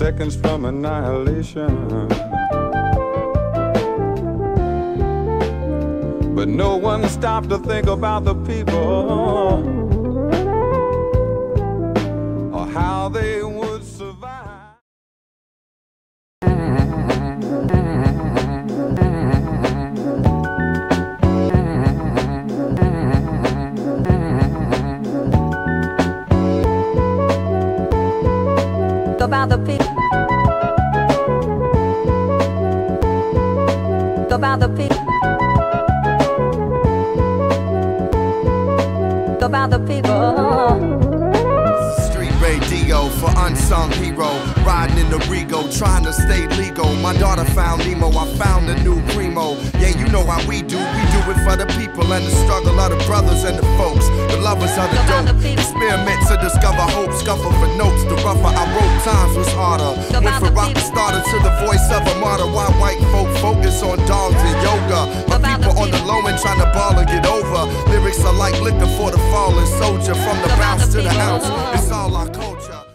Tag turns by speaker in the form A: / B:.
A: seconds from annihilation. But no one stopped to think about the people or how they would survive.
B: About the people. About the people. About the people.
C: Street radio for unsung hero. Riding in the Rego, trying to stay legal. My daughter found Nemo, I found a new primo. Yeah, you know how we do it for the people and the struggle of the brothers and the folks, the lovers of the dope. Experiment to discover hope, scuffle for notes. The rougher I wrote, times was harder. Went from rock starter to the voice of a martyr. Why white folk focus on dogs and yoga? My people on the low end trying to ball and get over. Lyrics are like liquor for the fallen soldier. From the bounce to the ounce, it's all our culture.